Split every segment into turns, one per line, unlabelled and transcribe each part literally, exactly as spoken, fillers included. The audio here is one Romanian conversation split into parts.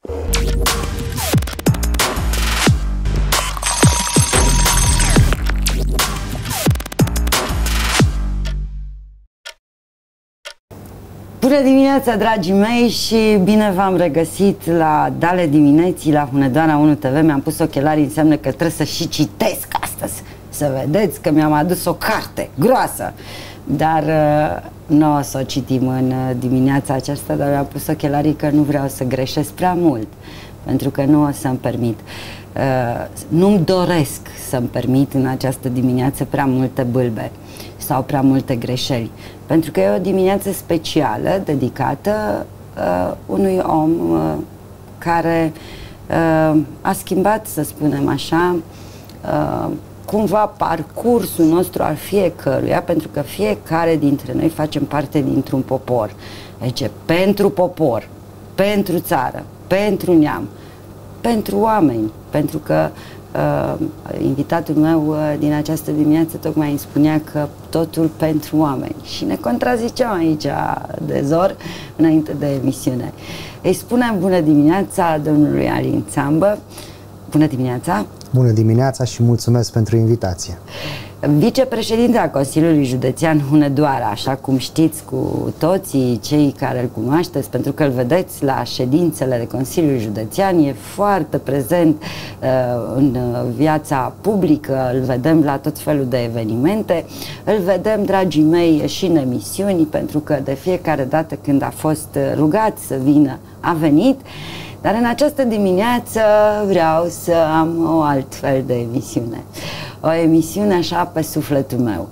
Bună dimineața, dragii mei, și bine v-am regăsit la Dale dimineții la Hunedoara unu T V. Mi-am pus ochelarii, înseamnă că trebuie să și citesc astăzi, să vedeți că mi-am adus o carte groasă, dar uh, nu o să o citim în dimineața aceasta, dar mi-am pus ochelarii că nu vreau să greșesc prea mult, pentru că nu o să-mi permit. Uh, nu-mi doresc să-mi permit în această dimineață prea multe bâlbe sau prea multe greșeli, pentru că e o dimineață specială dedicată uh, unui om uh, care uh, a schimbat, să spunem așa, uh, cumva parcursul nostru al fiecăruia, pentru că fiecare dintre noi facem parte dintr-un popor. Deci, pentru popor, pentru țară, pentru neam, pentru oameni, pentru că Uh, invitatul meu uh, din această dimineață tocmai îmi spunea că totul pentru oameni și ne contraziceam aici de zor înainte de emisiune. Îi spunem bună dimineața domnului Alin Țambă. Bună dimineața! Bună dimineața și mulțumesc pentru invitație! Vicepreședinte al Consiliului Județean Hunedoara, așa cum știți cu toții cei care îl cunoașteți, pentru că îl vedeți la ședințele de Consiliul Județean, e foarte prezent uh, în viața publică, îl vedem la tot felul de evenimente, îl vedem, dragii mei, și în emisiuni, pentru că de fiecare dată când a fost rugat să vină, a venit. Dar în această dimineață vreau să am o altfel de emisiune. O emisiune așa pe sufletul meu.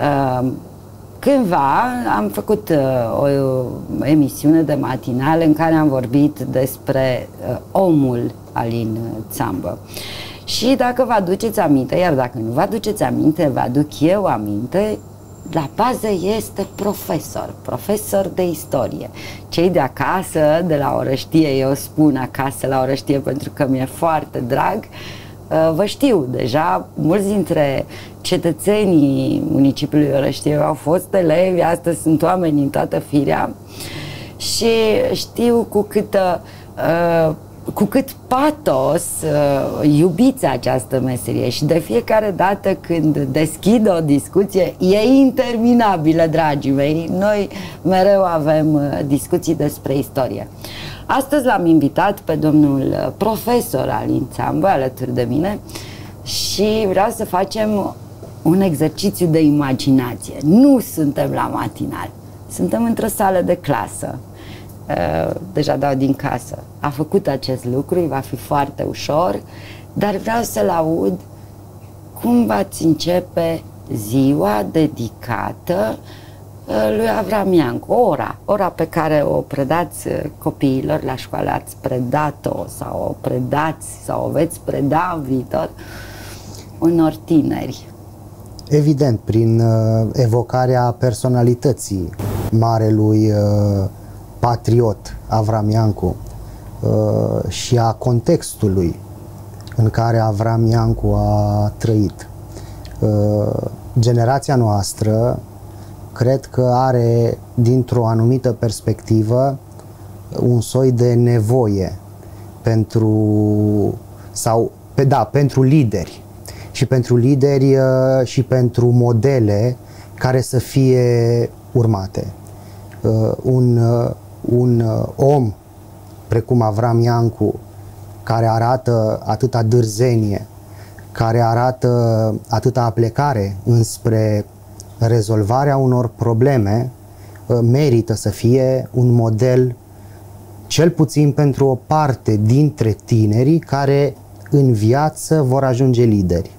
Cândva am făcut o emisiune de matinal în care am vorbit despre omul Alin Țambă. Și dacă vă aduceți aminte, iar dacă nu vă aduceți aminte, vă aduc eu aminte, la bază este profesor, profesor de istorie. Cei de acasă, de la Orăștie, eu spun acasă la Orăștie pentru că mi-e foarte drag, vă știu deja, mulți dintre cetățenii municipiului Orăștie au fost elevi, astăzi sunt oameni din toată firea și știu cu câtă uh, cu cât patos uh, iubiți această meserie și de fiecare dată când deschid o discuție e interminabilă, dragii mei. Noi mereu avem uh, discuții despre istorie. Astăzi l-am invitat pe domnul profesor Alin Țambă alături de mine și vreau să facem un exercițiu de imaginație. Nu suntem la matinal, suntem într-o sală de clasă. Uh, deja dau din casă. A făcut acest lucru, va fi foarte ușor, dar vreau să-l aud cum v-ați începe ziua dedicată uh, lui Avram Iancu. Ora, ora pe care o predați copiilor la școală, ați predat-o sau o predați sau o veți preda în viitor unor tineri.
Evident, prin uh, evocarea personalității marelui uh, patriot Avram Iancu uh, și a contextului în care Avram Iancu a trăit. Uh, generația noastră cred că are, dintr-o anumită perspectivă, un soi de nevoie pentru, sau, pe, da, pentru lideri și pentru lideri uh, și pentru modele care să fie urmate. Uh, un, uh, un uh, om precum Avram Iancu, care arată atâta dârzenie, care arată atâta aplecare înspre rezolvarea unor probleme, uh, merită să fie un model, cel puțin pentru o parte dintre tinerii care în viață vor ajunge lideri.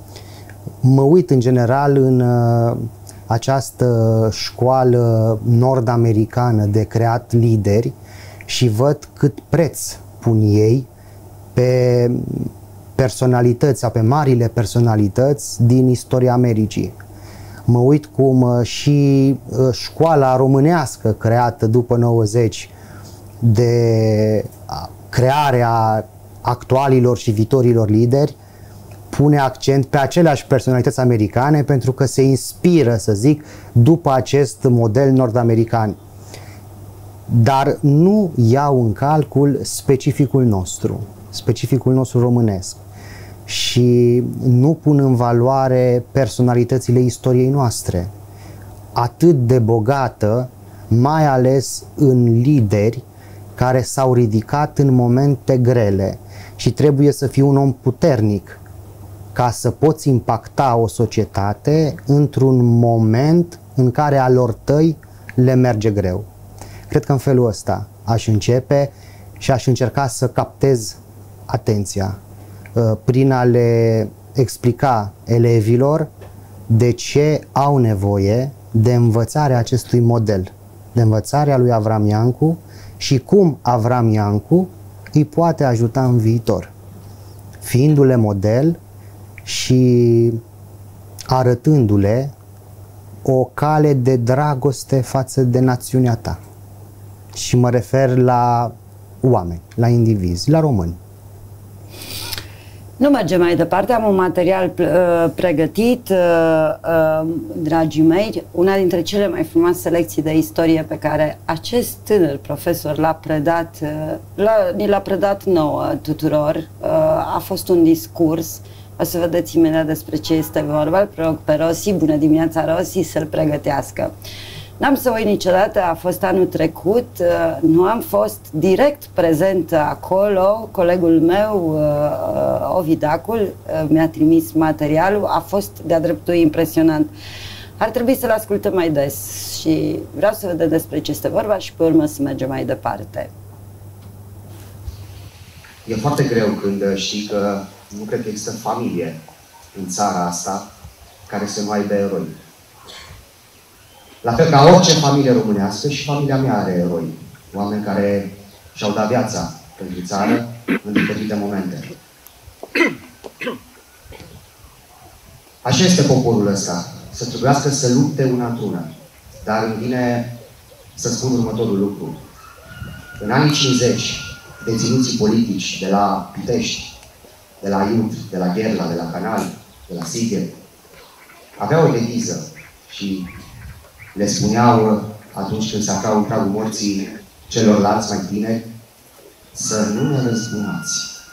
Mă uit în general în uh, această școală nord-americană de creat lideri și văd cât preț pun ei pe personalități sau pe marile personalități din istoria Americii. Mă uit cum și școala românească creată după nouăzeci de crearea actualilor și viitorilor lideri pune accent pe aceleași personalități americane pentru că se inspiră, să zic, după acest model nord-american. dar nu iau în calcul specificul nostru, specificul nostru românesc și nu pun în valoare personalitățile istoriei noastre, atât de bogată, mai ales în lideri care s-au ridicat în momente grele și trebuie să fii un om puternic ca să poți impacta o societate într-un moment în care alor tăi le merge greu. Cred că în felul ăsta aș începe și aș încerca să captez atenția prin a le explica elevilor de ce au nevoie de învățarea acestui model, de învățarea lui Avram Iancu și cum Avram Iancu îi poate ajuta în viitor, fiindu-le model și arătându-le o cale de dragoste față de națiunea ta. Și mă refer la oameni, la indivizi, la români.
Nu mergem mai departe, am un material uh, pregătit, uh, uh, dragii mei, una dintre cele mai frumoase lecții de istorie pe care acest tânăr profesor l-a predat, uh, ni l-a predat nouă tuturor, uh, a fost un discurs. O să vedeți imediat despre ce este vorba. Îl rog pe Rossi, bună dimineața Rossi, să-l pregătească. N-am să uit niciodată, a fost anul trecut, nu am fost direct prezent acolo, colegul meu, Ovidacul, mi-a trimis materialul, a fost de-a dreptul impresionant. Ar trebui să-l ascultăm mai des și vreau să vedem despre ce este vorba și pe urmă să mergem mai departe.
E foarte greu când știi că nu cred că există familie în țara asta care să nu aibă eroi. La fel ca orice familie românească, și familia mea are eroi. Oameni care și-au dat viața pentru țară în diferite momente. Așa este poporul ăsta. Să trebuiască să lupte una într-una. Dar îmi vine să spun următorul lucru. În anii cincizeci, deținuții politici de la Pitești, de la Iud, de la Gherla, de la Canal, de la Sighet, aveau o deviză și le spuneau atunci când se aflau în pragul morții celorlalți mai tineri, să nu ne răzbunați.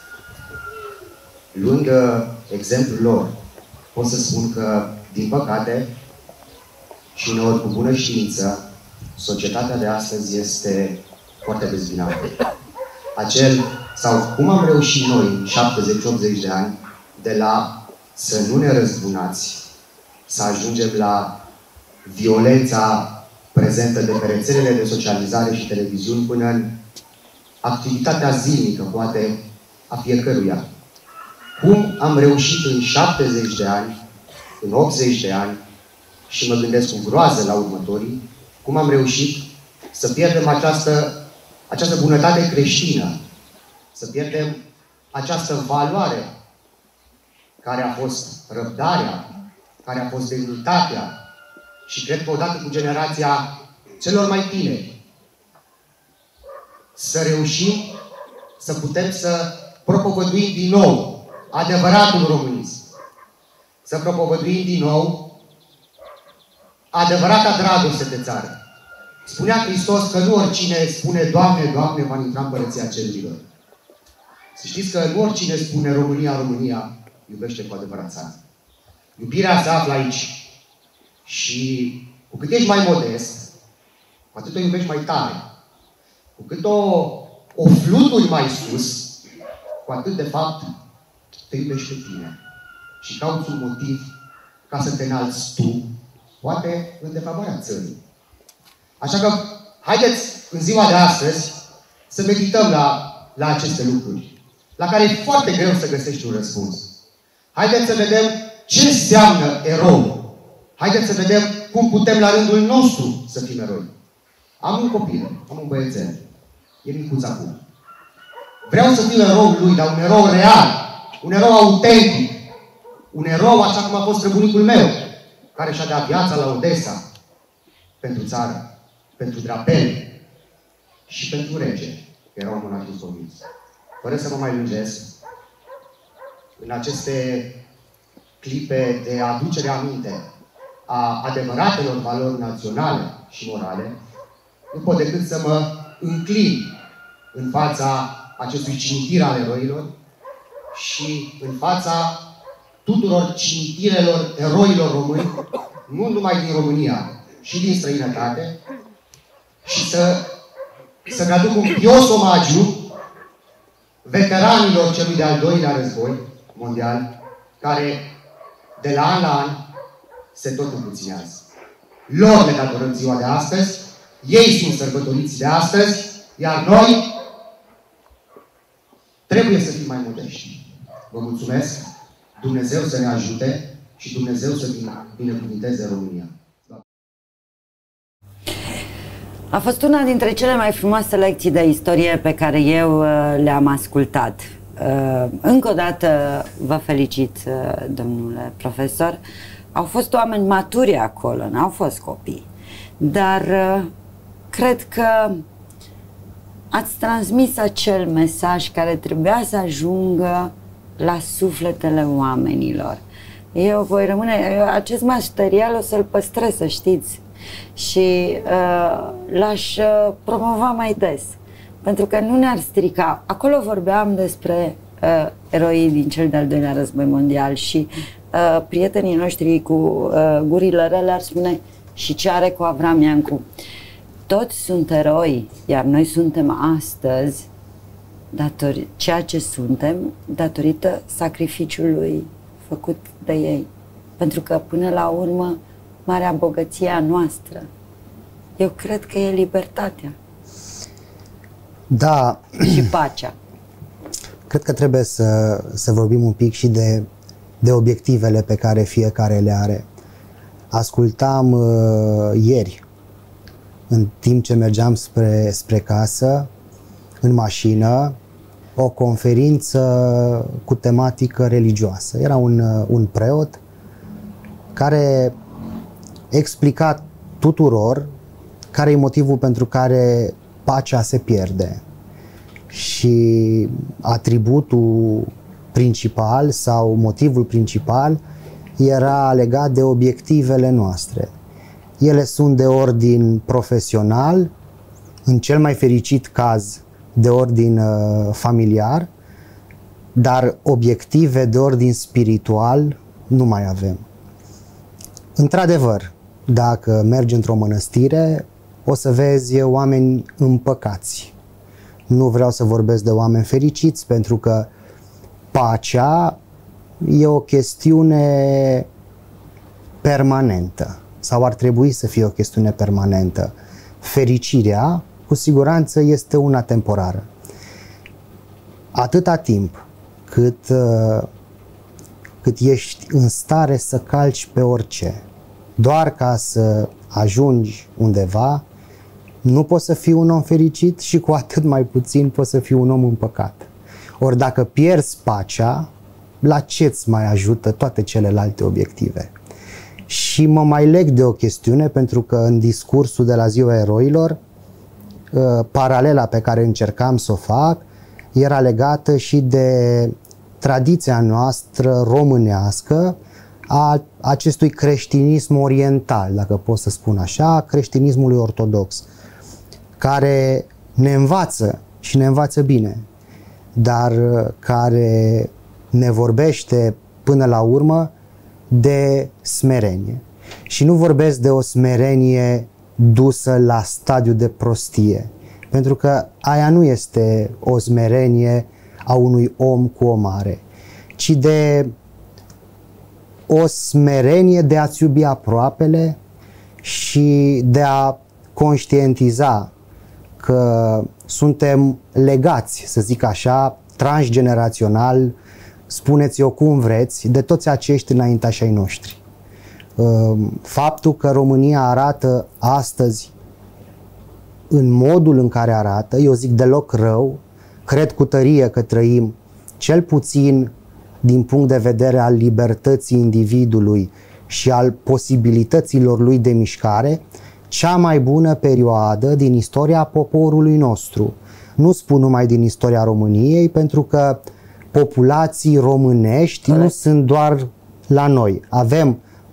Luând exemplul lor, pot să spun că, din păcate, și uneori cu bună știință, societatea de astăzi este foarte dezbinată. Acel, sau cum am reușit noi în șaptezeci optzeci de ani, de la să nu ne răzbunați, să ajungem la violența prezentă de pe rețelele de socializare și televiziuni până în activitatea zilnică, poate, a fiecăruia. Cum am reușit în șaptezeci de ani, în optzeci de ani, și mă gândesc cu groază la următorii, cum am reușit să pierdem această, această bunătate creștină, să pierdem această valoare care a fost răbdarea, care a fost demnitatea, și cred că odată cu generația celor mai tineri, să reușim să putem să propovăduim din nou adevăratul românism. Să propovăduim din nou adevărata dragoste de țară. Spunea Hristos că nu oricine spune Doamne, Doamne, va intra în Împărăția Cerurilor. Să știți că nu oricine spune România, România, iubește cu adevărat țara. Iubirea se află aici. Și cu cât ești mai modest, cu atât o iubești mai tare. Cu cât o, o fluturi mai sus, cu atât, de fapt, te iubești pe tine. Și cauți un motiv ca să te înalți tu, poate în defavoarea țării. Așa că, haideți, în ziua de astăzi, să medităm la, la aceste lucruri, la care e foarte greu să găsești un răspuns. Haideți să vedem ce înseamnă erou. Haideți să vedem cum putem la rândul nostru să fim eroi. Am un copil, am un băiețel. E micuț acum. Vreau să fiu eroul lui, dar un erou real, un erou autentic, un erou așa cum a fost străbunicul meu, care și-a dat viața la Odessa pentru țară, pentru drapeli și pentru rege, că era un monarhist convins. Fără să mă mai lungesc, în aceste clipe de aducere aminte a adevăratelor valori naționale și morale, nu pot decât să mă înclin în fața acestui cimitir al eroilor și în fața tuturor cimitirelor eroilor români, nu numai din România, și din străinătate, și să, să-mi aduc un pios omagiu veteranilor celui de-al doilea război mondial, care de la an la an se tot împuținează. Lor le datorăm ziua de astăzi, ei sunt sărbătoriți de astăzi, iar noi trebuie să fim mai modești. Vă mulțumesc, Dumnezeu să ne ajute și Dumnezeu să binecuvânteze România.
A fost una dintre cele mai frumoase lecții de istorie pe care eu le-am ascultat. Încă o dată vă felicit, domnule profesor. Au fost oameni maturi acolo, n-au fost copii. Dar cred că ați transmis acel mesaj care trebuia să ajungă la sufletele oamenilor. Eu voi rămâne, eu acest material o să-l păstrez, să știți. Și uh, l-aș uh, promova mai des, pentru că nu ne-ar strica. Acolo vorbeam despre uh, eroii din cel de-al doilea război mondial și uh, prietenii noștri cu uh, gurile rele ar spune: și ce are cu Avram Iancu? Toți sunt eroi, iar noi suntem astăzi datori, ceea ce suntem datorită sacrificiului făcut de ei. Pentru că până la urmă marea bogăție a noastră, eu cred că e libertatea.
Da.
Și pacea.
Cred că trebuie să, să vorbim un pic și de, de obiectivele pe care fiecare le are. Ascultam uh, ieri, în timp ce mergeam spre, spre casă, în mașină, o conferință cu tematică religioasă. Era un, un preot care explica tuturor care e motivul pentru care pacea se pierde. Și atributul principal sau motivul principal era legat de obiectivele noastre. Ele sunt de ordin profesional, în cel mai fericit caz de ordin uh, familiar, dar obiective de ordin spiritual nu mai avem. Într-adevăr, dacă mergi într-o mănăstire, o să vezi oameni împăcați. Nu vreau să vorbesc de oameni fericiți, pentru că pacea e o chestiune permanentă, sau ar trebui să fie o chestiune permanentă. Fericirea, cu siguranță, este una temporară. Atâta timp cât, cât ești în stare să calci pe orice, doar ca să ajungi undeva, nu poți să fii un om fericit și cu atât mai puțin poți să fii un om împăcat. Ori dacă pierzi pacea, la ce îți mai ajută toate celelalte obiective? Și mă mai leg de o chestiune, pentru că în discursul de la Ziua Eroilor, paralela pe care încercam să o fac era legată și de tradiția noastră românească a acestui creștinism oriental, dacă pot să spun așa, creștinismului ortodox, care ne învață și ne învață bine, dar care ne vorbește până la urmă de smerenie. Și nu vorbesc de o smerenie dusă la stadiu de prostie, pentru că aia nu este o smerenie a unui om cu o mare, ci de o smerenie de a-ți iubi aproapele și de a conștientiza că suntem legați, să zic așa, transgenerațional, spuneți-o cum vreți, de toți acești înaintași ai noștri. Faptul că România arată astăzi în modul în care arată, eu zic deloc rău, cred cu tărie că trăim, cel puțin din punct de vedere al libertății individului și al posibilităților lui de mișcare, cea mai bună perioadă din istoria poporului nostru. Nu spun numai din istoria României, pentru că populații românești nu sunt doar la noi. Avem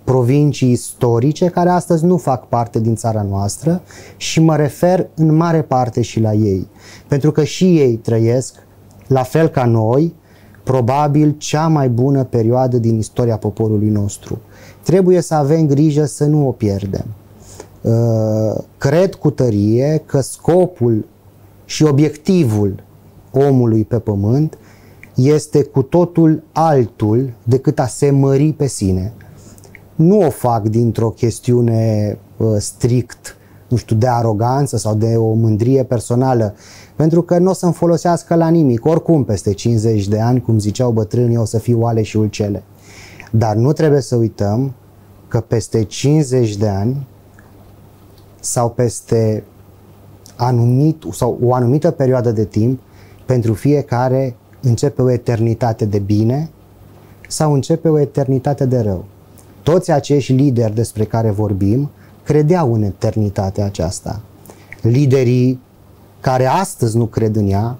provincii istorice care astăzi nu fac parte din țara noastră și mă refer în mare parte și la ei. Pentru că și ei trăiesc, la fel ca noi, probabil cea mai bună perioadă din istoria poporului nostru. Trebuie să avem grijă să nu o pierdem. Cred cu tărie că scopul și obiectivul omului pe pământ este cu totul altul decât a se mări pe sine. Nu o fac dintr-o chestiune uh, strict, nu știu, de aroganță sau de o mândrie personală, pentru că nu o să-mi folosească la nimic. Oricum, peste cincizeci de ani, cum ziceau bătrânii, o să fiu oale și ulcele. Dar nu trebuie să uităm că peste cincizeci de ani sau peste anumit, sau o anumită perioadă de timp, pentru fiecare începe o eternitate de bine sau începe o eternitate de rău. Toți acești lideri despre care vorbim credeau în eternitatea aceasta. Liderii care astăzi nu cred în ea,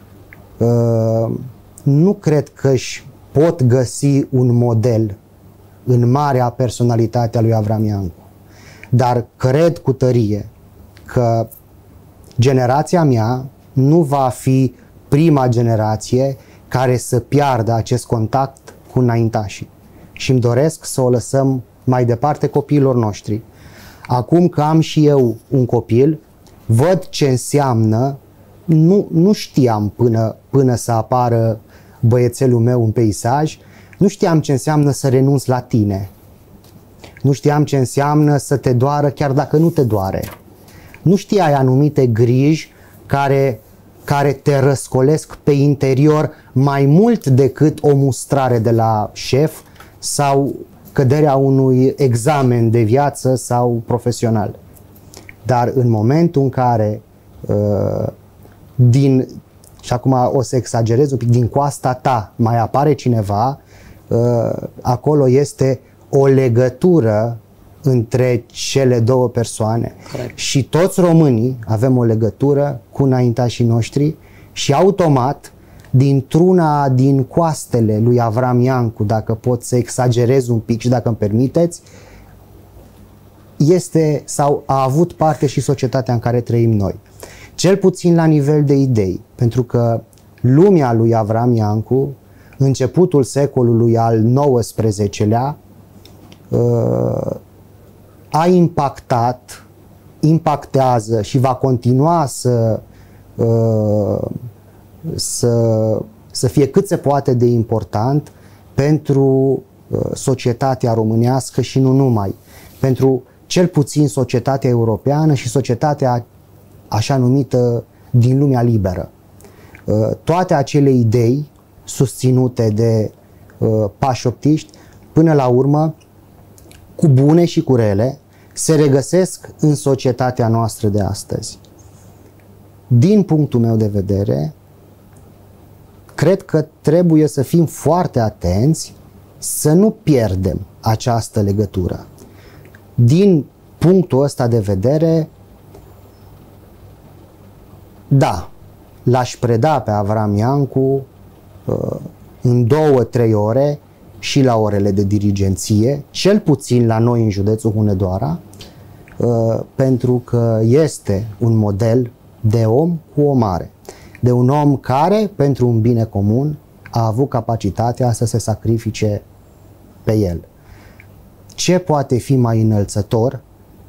nu cred că își pot găsi un model în marea personalitate a lui Avram Iancu. Dar cred cu tărie că generația mea nu va fi prima generație care să piardă acest contact cu înaintașii. Și îmi doresc să o lăsăm mai departe copiilor noștri. Acum că am și eu un copil, văd ce înseamnă, nu, nu știam până, până să apară băiețelul meu în peisaj, nu știam ce înseamnă să renunți la tine. Nu știam ce înseamnă să te doară chiar dacă nu te doare. Nu știai anumite griji care, care te răscolesc pe interior mai mult decât o mustrare de la șef sau căderea unui examen de viață sau profesional. Dar în momentul în care uh, din, și acum o să exagerez un pic, din coasta ta mai apare cineva, uh, acolo este o legătură între cele două persoane. Corect. Și toți românii avem o legătură cu înaintașii noștri și automat dintr-una din coastele lui Avram Iancu, dacă pot să exagerez un pic și dacă îmi permiteți, este sau a avut parte și societatea în care trăim noi. Cel puțin la nivel de idei, pentru că lumea lui Avram Iancu, începutul secolului al nouăsprezecelea, a impactat, impactează și va continua să, să, să fie cât se poate de important pentru societatea românească și nu numai, pentru cel puțin societatea europeană și societatea așa numită din lumea liberă. Toate acele idei susținute de pașoptiști, până la urmă, cu bune și cu rele, se regăsesc în societatea noastră de astăzi. Din punctul meu de vedere, cred că trebuie să fim foarte atenți să nu pierdem această legătură. Din punctul ăsta de vedere, da, l-aș preda pe Avram Iancu în două, trei ore și la orele de dirigenție, cel puțin la noi în județul Hunedoara, pentru că este un model de om cu o mare, de un om care, pentru un bine comun, a avut capacitatea să se sacrifice pe el. Ce poate fi mai înălțător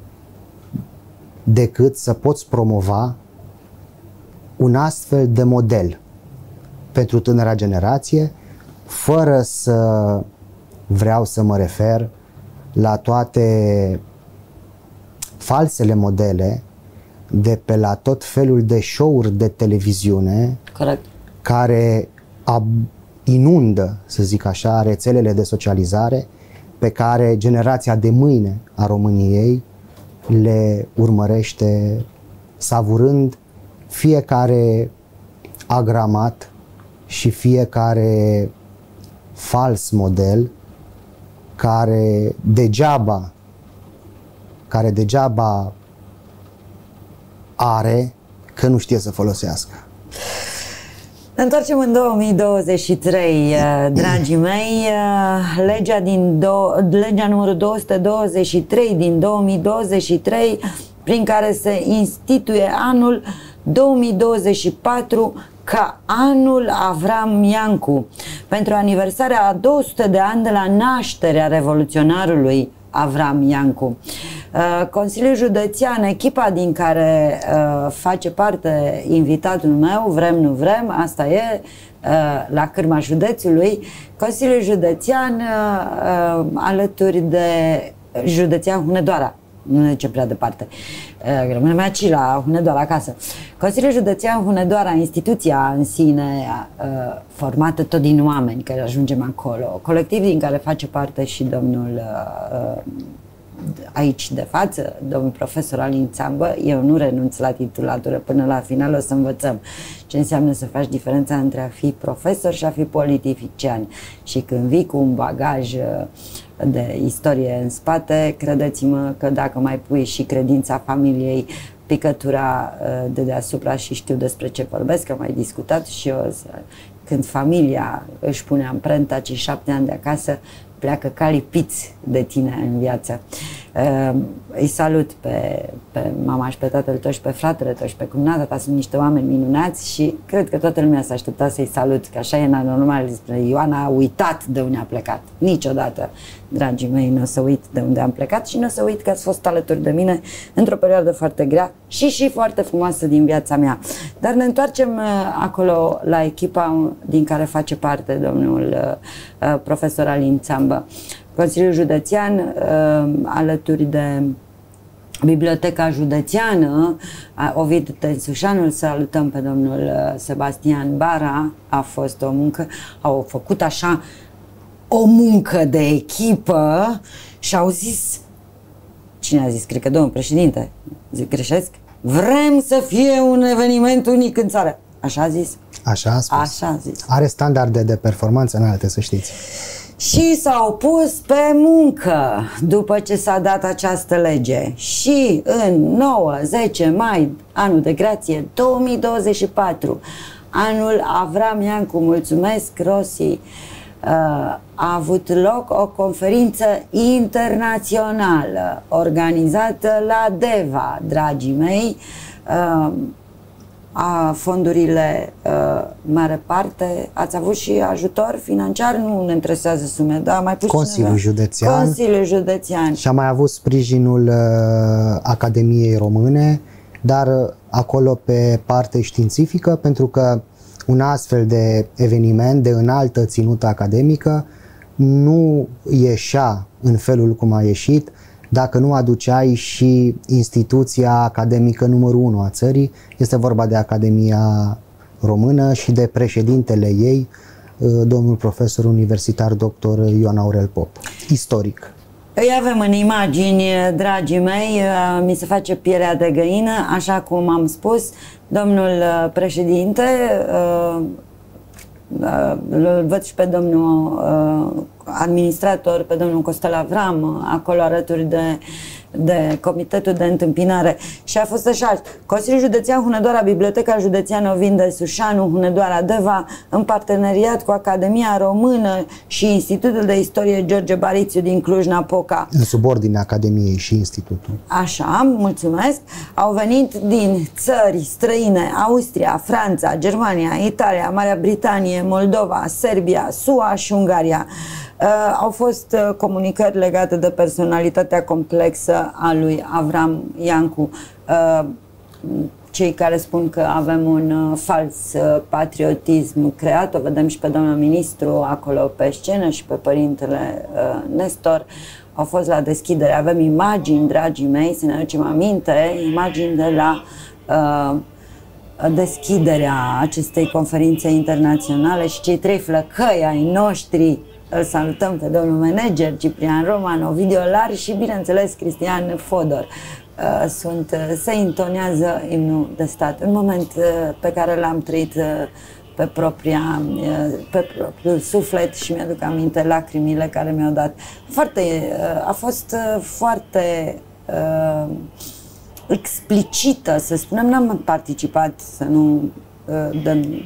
decât să poți promova un astfel de model pentru tânăra generație, fără să vreau să mă refer la toate falsele modele de pe la tot felul de show-uri de televiziune. Corect. Care inundă, să zic așa, rețelele de socializare pe care generația de mâine a României le urmărește, savurând fiecare agramat și fiecare fals model care degeaba care degeaba are, că nu știe să folosească.
Ne întoarcem în două mii douăzeci și trei, dragii mei. Legea, din do- legea numărul două sute douăzeci și trei din două mii douăzeci și trei, prin care se instituie anul două mii douăzeci și patru ca anul Avram Iancu, pentru aniversarea a două sute de ani de la nașterea revoluționarului Avram Iancu. Consiliul Județean, echipa din care face parte invitatul meu, vrem nu vrem, asta e, la cârma județului, Consiliul Județean alături de Județean Hunedoara, nu ne duce prea departe, rămânem aici la Hunedoara acasă. Consiliul Județean Hunedoara, instituția în sine formată tot din oameni, care ajungem acolo, colectiv din care face parte și domnul aici de față, domnul profesor Alin Țambă. Eu nu renunț la titulatură, până la final o să învățăm ce înseamnă să faci diferența între a fi profesor și a fi politician. Și când vii cu un bagaj de istorie în spate, credeți-mă că dacă mai pui și credința familiei, picătura de deasupra, și știu despre ce vorbesc, am mai discutat și eu, când familia își pune amprenta, cei șapte ani de acasă pleacă ca lipiți de tine în viață. Uh, îi salut pe, pe mama și pe tatăl tău și pe fratele tău și pe cumnata ta, sunt niște oameni minunați și cred că toată lumea s-a așteptat să-i salut, că așa e normal. Ioana a uitat de unde a plecat. Niciodată, dragii mei, nu o să uit de unde am plecat și nu o să uit că ați fost alături de mine într-o perioadă foarte grea și și foarte frumoasă din viața mea. Dar ne întoarcem uh, acolo la echipa din care face parte domnul uh, profesor Alin Țambă. Consiliul Județean, uh, alături de Biblioteca Județeană, Ovid Tensușanu, îl salutăm pe domnul uh, Sebastian Bara, a fost o muncă, au făcut așa o muncă de echipă și au zis, cine a zis? Cred că domnul președinte, zic greșesc? Vrem să fie un eveniment unic în țară. Așa a zis?
Așa a spus.
Așa a zis.
Are standarde de performanță înalte, să știți.
Și s-au pus pe muncă după ce s-a dat această lege și în nouă zece mai, anul de grație două mii douăzeci și patru, anul Avram Iancu, mulțumesc Rosi, a avut loc o conferință internațională organizată la Deva, dragii mei. A fondurile, uh, mare parte, ați avut și ajutor financiar, nu ne interesează sume, dar mai puțin.
Consiliul Județean.
Consiliul Județean.
Și a mai avut sprijinul uh, Academiei Române, dar uh, acolo pe parte științifică, pentru că un astfel de eveniment de înaltă ținută academică nu ieșea în felul cum a ieșit dacă nu aduceai și instituția academică numărul unu a țării. Este vorba de Academia Română și de președintele ei, domnul profesor universitar doctor Ioan Aurel Pop, istoric.
Îi avem în imagini, dragii mei, mi se face pielea de găină, așa cum am spus, domnul președinte, îl văd și pe domnul administrator, pe domnul Costel Avram, acolo alături de, de Comitetul de Întâmpinare. Și a fost așa: Consiliul Județean Hunedoara, Biblioteca Județeană Ovid Tensușanu, Hunedoara Deva, în parteneriat cu Academia Română și Institutul de Istorie George Barițiu din Cluj-Napoca,
în subordine Academiei și Institutul.
Așa, mulțumesc. Au venit din țări străine: Austria, Franța, Germania, Italia, Marea Britanie, Moldova, Serbia, S U A și Ungaria. Uh, au fost uh, comunicări legate de personalitatea complexă a lui Avram Iancu. Uh, cei care spun că avem un uh, fals uh, patriotism creat, o vedem și pe domnul ministru acolo pe scenă și pe părintele uh, Nestor, au fost la deschidere. Avem imagini, dragii mei, să ne aducem aminte, imagini de la uh, deschiderea acestei conferințe internaționale și cei trei flăcăi ai noștri. Îl salutăm pe domnul manager Ciprian Roman, Ovidiu Lar și, bineînțeles, Cristian Fodor. Sunt, se intonează imnul de stat, un moment pe care l-am trăit pe propria, pe propriul suflet și mi-aduc aminte lacrimile care mi-au dat. Foarte, a fost foarte uh, explicită, să spunem, n-am participat, să nu uh, dăm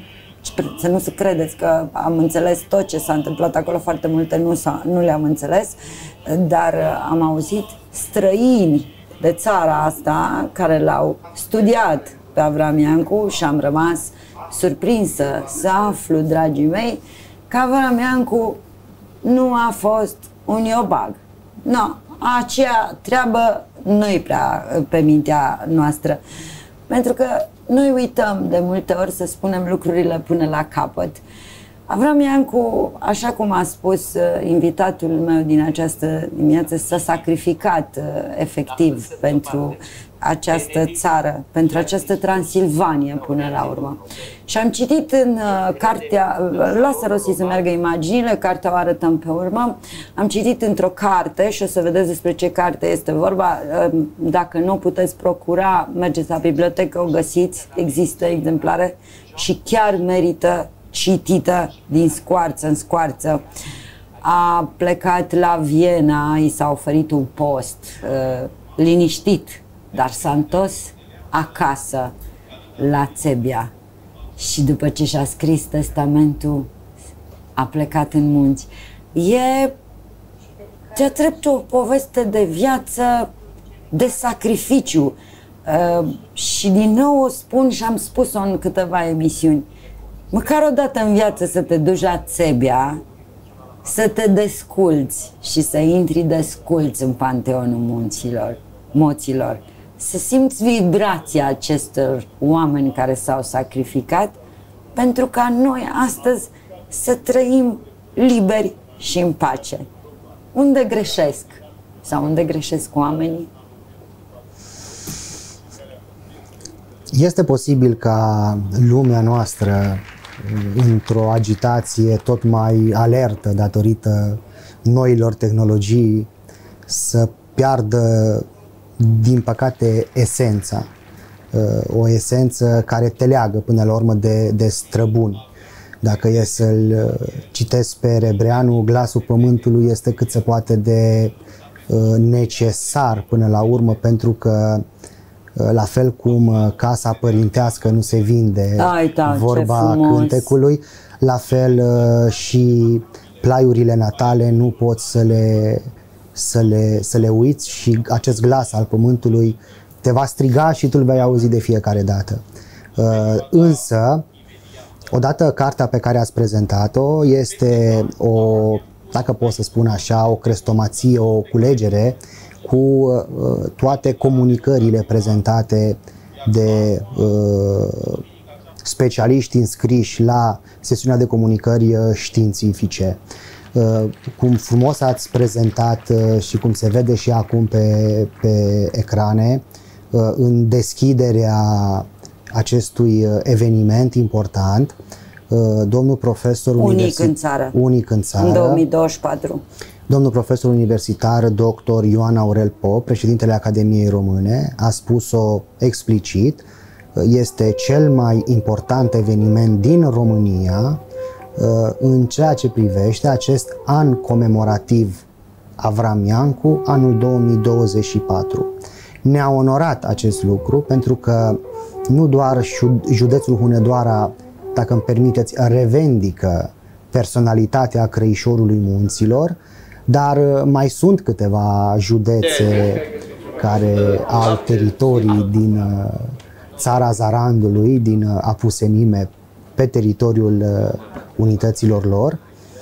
să nu se credeți că am înțeles tot ce s-a întâmplat acolo, foarte multe nu, nu le-am înțeles, dar am auzit străini de țara asta care l-au studiat pe Avram Iancu și am rămas surprinsă să aflu, dragii mei, că Avram Iancu nu a fost un iobag. Nu, aceea treabă nu-i prea pe mintea noastră. Pentru că noi uităm de multe ori să spunem lucrurile până la capăt. Avram Iancu, așa cum a spus invitatul meu din această dimineață, s-a sacrificat efectiv pentru această țară, pentru această Transilvania până la urmă. Și am citit în uh, cartea, lasă Rosi să meargă imaginile, cartea o arătăm pe urmă, am citit într-o carte și o să vedeți despre ce carte este vorba, uh, dacă nu o puteți procura, mergeți la bibliotecă, o găsiți, există exemplare și chiar merită citită din scoarță în scoarță. A plecat la Viena, i s-a oferit un post uh, liniștit, dar s-a întors acasă la Țebia și după ce și-a scris testamentul a plecat în munți. E de-a dreptul o poveste de viață, de sacrificiu uh, și din nou o spun și am spus-o în câteva emisiuni, măcar o dată în viață să te duci la Țebia, să te desculți și să intri desculți în Panteonul munților, moților, să simți vibrația acestor oameni care s-au sacrificat pentru ca noi astăzi să trăim liberi și în pace. Unde greșesc? Sau unde greșesc oamenii?
Este posibil ca lumea noastră, într-o agitație tot mai alertă datorită noilor tehnologii, să piardă, din păcate, esența. O esență care te leagă până la urmă de, de străbuni. Dacă e să-l citesc pe Rebreanu, glasul pământului este cât se poate de necesar până la urmă, pentru că la fel cum casa părintească nu se vinde,
Ai, da,
vorba cântecului, la fel și plaiurile natale nu poți să le, să le, să le uiți și acest glas al pământului te va striga și tu îl vei auzi de fiecare dată. Însă, odată cartea pe care ați prezentat-o este o, dacă pot să spun așa, o crestomație, o culegere cu uh, toate comunicările prezentate de uh, specialiști înscriși la sesiunea de comunicări științifice. Uh, cum frumos ați prezentat uh, și cum se vede și acum pe, pe ecrane, uh, în deschiderea acestui eveniment important, uh, domnul profesor
unic în țară,
unic în țară,
în două mii douăzeci și patru.
Domnul profesor universitar doctor Ioan Aurel Pop, președintele Academiei Române, a spus-o explicit, este cel mai important eveniment din România în ceea ce privește acest an comemorativ Avram Iancu, anul două mii douăzeci și patru. Ne-a onorat acest lucru pentru că nu doar județul Hunedoara, dacă îmi permiteți, revendică personalitatea Crăișorului Munților, dar mai sunt câteva județe care au teritorii din țara Zarandului, din Apusenime, pe teritoriul unităților lor,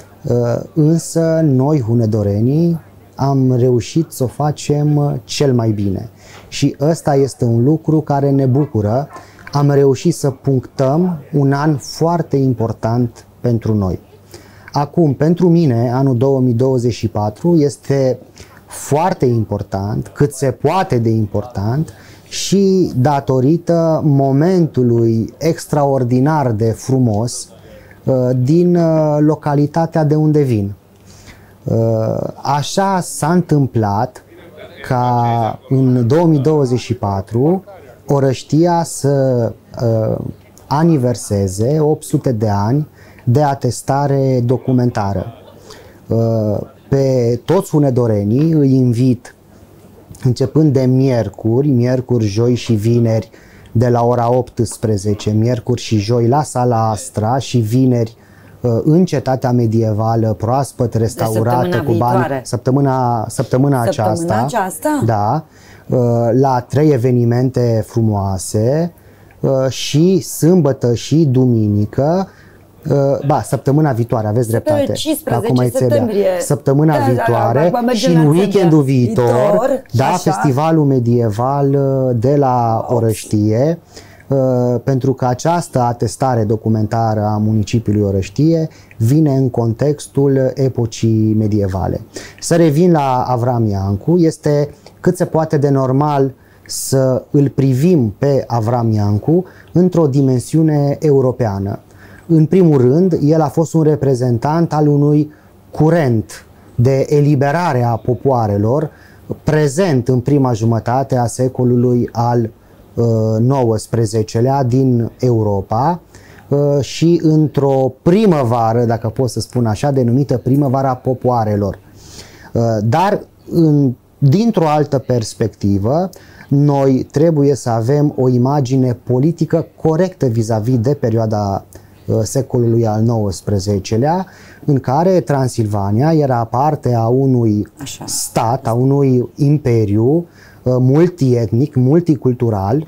însă noi, hunedorenii, am reușit să o facem cel mai bine. Și ăsta este un lucru care ne bucură. Am reușit să punctăm un an foarte important pentru noi. Acum, pentru mine, anul două mii douăzeci și patru este foarte important, cât se poate de important, și datorită momentului extraordinar de frumos din localitatea de unde vin. Așa s-a întâmplat ca în două mii douăzeci și patru Orăștia să aniverseze opt sute de ani de atestare documentară. Pe toți hunedorenii îi invit, începând de miercuri, miercuri, joi și vineri, de la ora optsprezece, miercuri și joi la Sala Astra și vineri în Cetatea Medievală, proaspăt restaurată cu bani. Săptămâna, săptămâna aceasta.
Săptămâna aceasta?
Da. La trei evenimente frumoase și sâmbătă și duminică. Ba, săptămâna viitoare, aveți dreptate.
cincisprezece septembrie.
Săptămâna da, viitoare da, da, și în weekendul viitor, viitor da, așa. Festivalul medieval de la Orăștie, pentru că această atestare documentară a municipiului Orăștie vine în contextul epocii medievale. Să revin la Avram Iancu, este cât se poate de normal să îl privim pe Avram Iancu într-o dimensiune europeană. În primul rând, el a fost un reprezentant al unui curent de eliberare a popoarelor prezent în prima jumătate a secolului al nouăsprezecelea din Europa și într-o primăvară, dacă pot să spun așa, denumită primăvara popoarelor. Dar în, dintr-o altă perspectivă, noi trebuie să avem o imagine politică corectă vis-a-vis de perioada secolului al nouăsprezecelea, în care Transilvania era parte a unui Așa. stat, a unui imperiu multietnic, multicultural,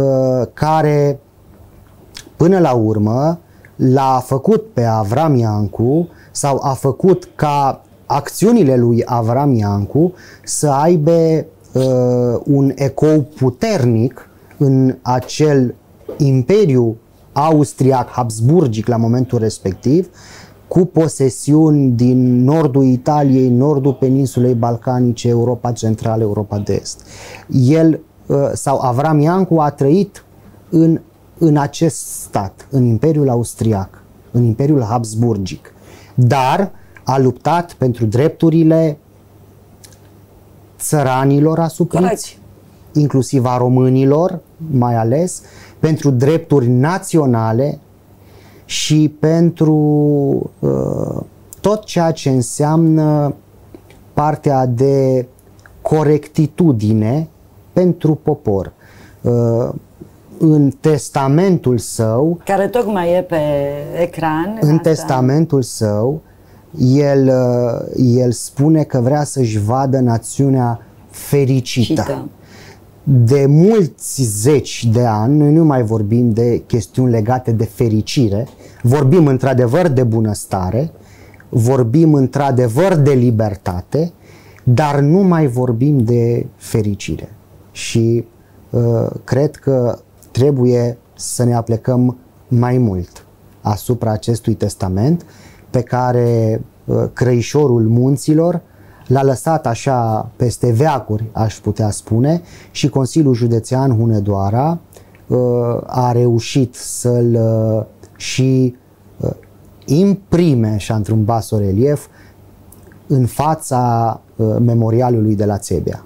care până la urmă l-a făcut pe Avram Iancu sau a făcut ca acțiunile lui Avram Iancu să aibă un ecou puternic în acel imperiu austriac, habsburgic la momentul respectiv, cu posesiuni din nordul Italiei, nordul peninsulei balcanice, Europa Centrală, Europa de Est. El sau Avram Iancu a trăit în, în acest stat, în Imperiul Austriac, în Imperiul Habsburgic, dar a luptat pentru drepturile țăranilor asupriți, inclusiv a românilor, mai ales, pentru drepturi naționale și pentru uh, tot ceea ce înseamnă partea de corectitudine pentru popor. Uh, în testamentul său,
care tocmai e pe ecran,
în asta. testamentul său, el, uh, el spune că vrea să-și vadă națiunea fericită. Cită. De mulți zeci de ani, noi nu mai vorbim de chestiuni legate de fericire, vorbim într-adevăr de bunăstare, vorbim într-adevăr de libertate, dar nu mai vorbim de fericire. Și uh, cred că trebuie să ne aplecăm mai mult asupra acestui testament pe care uh, Crăișorul Munților l-a lăsat așa peste veacuri, aș putea spune, și Consiliul Județean Hunedoara uh, a reușit să-l uh, și uh, imprime așa într-un basorelief în fața uh, memorialului de la Țebea.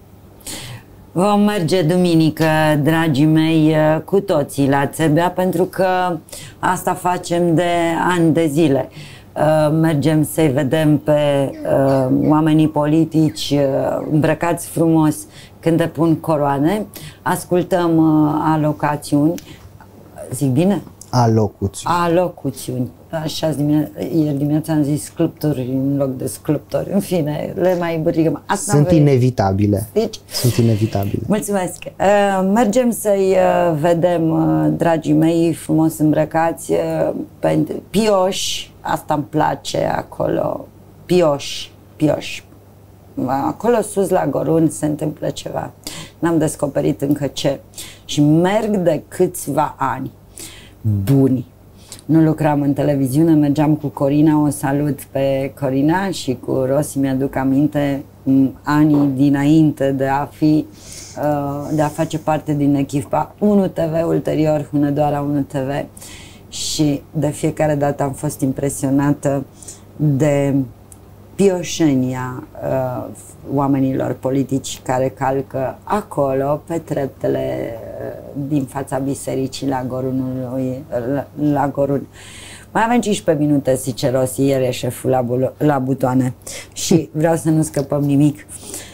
Vom merge duminică, dragii mei, cu toții la Țebea, pentru că asta facem de ani de zile. Mergem să-i vedem pe uh, oamenii politici uh, îmbrăcați frumos când depun coroane, ascultăm uh, alocațiuni, zic bine?
Alocuțiuni.
Alocuțiuni. Așa, dimine- ieri dimineața am zis sculpturi în loc de sculptori. În fine, le mai bârligăm. Asta
Sunt inevitabile. Deci, Sunt inevitabile.
Mulțumesc. Uh, mergem să-i uh, vedem, uh, dragii mei, frumos îmbrăcați, uh, pentru pioși. Asta îmi place acolo. Pioși, pioși. Acolo sus la Gorun se întâmplă ceva. N-am descoperit încă ce. Și merg de câțiva ani buni. Nu lucram în televiziune, mergeam cu Corina, o salut pe Corina, și cu Rossi mi-aduc aminte anii dinainte de a fi, de a face parte din echipa unu T V, ulterior Hunedoara unu T V, și de fiecare dată am fost impresionată de pioșenia uh, oamenilor politici care calcă acolo pe treptele uh, din fața bisericii la Gorunului, la, la Gorun. Mai avem cincisprezece minute, zice Rossi, ieri e șeful la, la butoane și vreau să nu scăpăm nimic.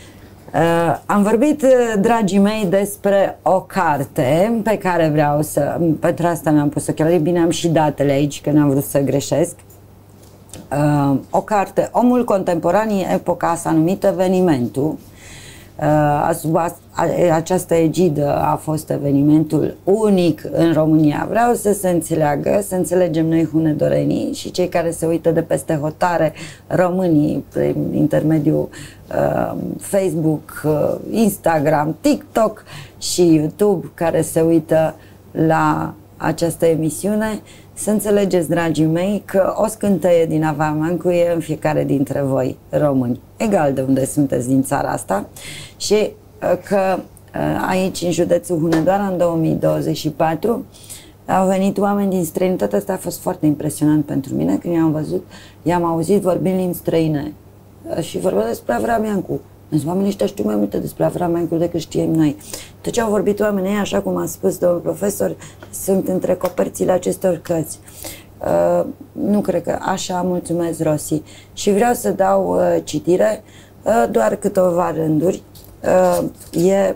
Uh, am vorbit, dragii mei, despre o carte pe care vreau să... Pentru asta mi-am pus ochelarii, bine, am și datele aici, că n-am vrut să greșesc. Uh, o carte, Omul Contemporan, epoca s-a numit Evenimentul. Uh, sub a, a, această egidă a fost evenimentul unic în România. Vreau să se înțeleagă, să înțelegem noi hunedorenii și cei care se uită de peste hotare, românii, prin intermediul uh, Facebook, uh, Instagram, TikTok și YouTube, care se uită la această emisiune, să înțelegeți, dragii mei, că o scânteie din Avrameancu e în fiecare dintre voi, români, egal de unde sunteți din țara asta, și că aici, în județul Hunedoara, în două mii douăzeci și patru, au venit oameni din străinătate. Asta a fost foarte impresionant pentru mine, când i-am văzut, i-am auzit vorbind limbi străine și vorbea despre Avrameancu. Deci oamenii ăștia știu mai multe despre Avrameancu decât știm noi. Tot ce au vorbit oamenii, așa cum a spus domnul profesor, sunt între coperțile acestor cărți. Uh, nu cred că așa, mulțumesc, Rosi. Și vreau să dau uh, citire, uh, doar câteva rânduri. Uh, e...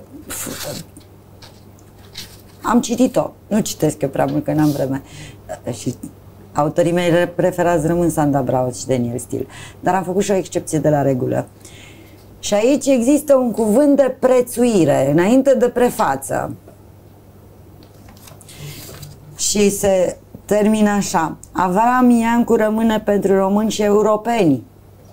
Am citit-o, nu citesc eu prea mult, că n-am vreme. Uh, și autorii mei preferați rămân Sanda Braut și Daniel Stil. Dar am făcut și o excepție de la regulă. Și aici există un cuvânt de prețuire, înainte de prefață. Și se termină așa: Avrameancu rămâne pentru români și europeni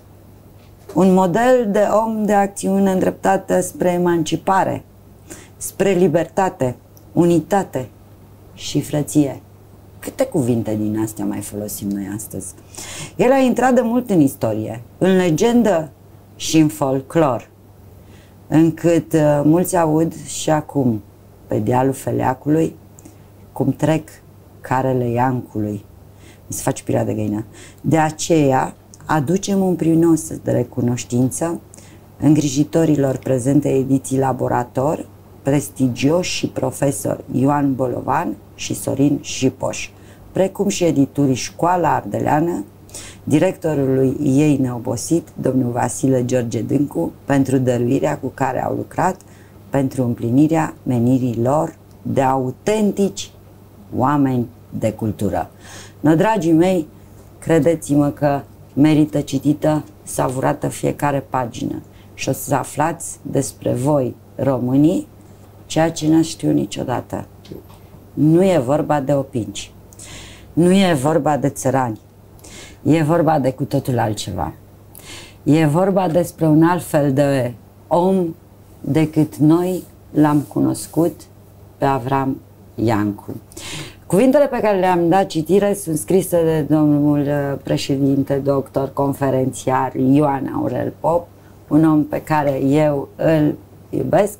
un model de om de acțiune îndreptată spre emancipare, spre libertate, unitate și frăție. Câte cuvinte din astea mai folosim noi astăzi? El a intrat de mult în istorie, în legendă și în folclor, încât uh, mulți aud și acum pe dealul Feleacului cum trec carele Iancului. Mi se face pirea de găină. De aceea aducem un prinos de recunoștință îngrijitorilor prezente ediții Laborator, prestigioși și profesor Ioan Bolovan și Sorin Șipoș, precum și editurii Școala Ardeleană, directorului ei neobosit, domnul Vasile George Dâncu, pentru dăruirea cu care au lucrat pentru împlinirea menirii lor de autentici oameni de cultură. No, dragii mei, credeți-mă că merită citită, savurată fiecare pagină și o să aflați despre voi, românii, ceea ce n-ați știut niciodată. Nu e vorba de opinci, nu e vorba de țărani, e vorba de cu totul altceva. E vorba despre un alt fel de om decât noi l-am cunoscut pe Avram Iancu. Cuvintele pe care le-am dat citire sunt scrise de domnul președinte, doctor, conferențiar Ioan Aurel Pop, un om pe care eu îl iubesc,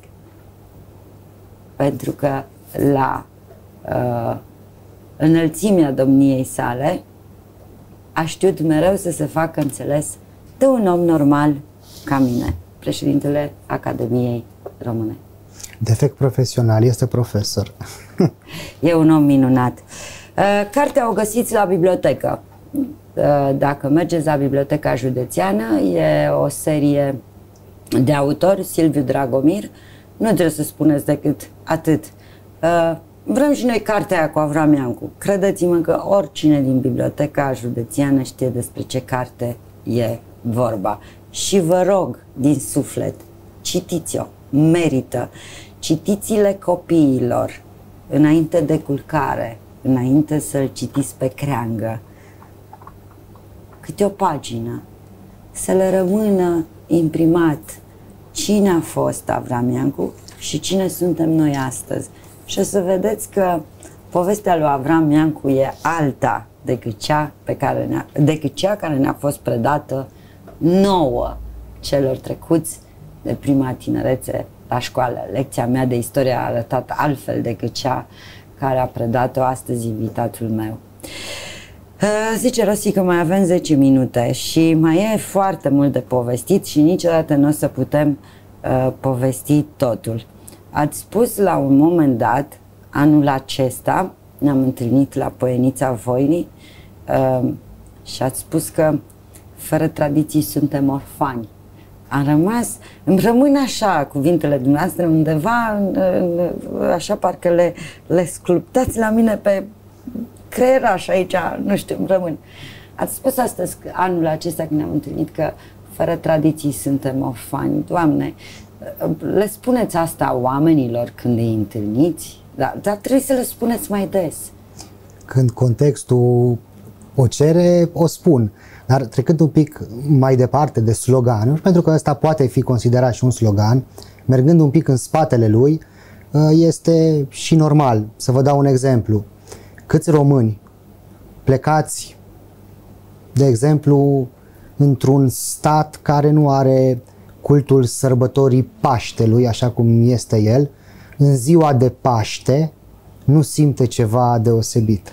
pentru că la uh, înălțimea domniei sale a știut mereu să se facă înțeles de un om normal ca mine, președintele Academiei Române.
Defect profesional, este profesor.
E un om minunat. Cartea o găsiți la bibliotecă. Dacă mergeți la Biblioteca Județeană, e o serie de autori, Silviu Dragomir. Nu trebuie să spuneți decât atât. Vrem și noi cartea aia cu Avrameancu. Credeți-mă că oricine din Biblioteca Județeană știe despre ce carte e vorba. Și vă rog din suflet, citiți-o, merită. Citiți-le copiilor înainte de culcare, înainte să-l citiți pe creangă. Câte o pagină, să le rămână imprimat cine a fost Avrameancu și cine suntem noi astăzi. Și o să vedeți că povestea lui Avrameancu e alta decât cea, pe care ne-a, decât cea care ne-a fost predată nouă celor trecuți de prima tinerețe la școală. Lecția mea de istorie a arătat altfel decât cea care a predat-o astăzi invitatul meu. Zice Rosi că mai avem zece minute și mai e foarte mult de povestit și niciodată nu o să putem uh, povesti totul. Ați spus la un moment dat, anul acesta, ne-am întâlnit la Poienița Voinii uh, și ați spus că fără tradiții suntem orfani, a rămas, îmi rămân așa cuvintele dumneavoastră undeva, așa parcă le, le sculptați la mine pe creieraș aici, nu știu, îmi rămân. Ați spus astăzi, anul acesta când ne-am întâlnit, că fără tradiții suntem orfani. Doamne, le spuneți asta oamenilor când îi întâlniți? Dar, dar trebuie să le spuneți mai des.
Când contextul o cere, o spun. Dar trecând un pic mai departe de sloganuri, pentru că ăsta poate fi considerat și un slogan, mergând un pic în spatele lui, este și normal. Să vă dau un exemplu. Câți români plecați, de exemplu, într-un stat care nu are cultul sărbătorii Paștelui, așa cum este el, în ziua de Paște nu simte ceva deosebit.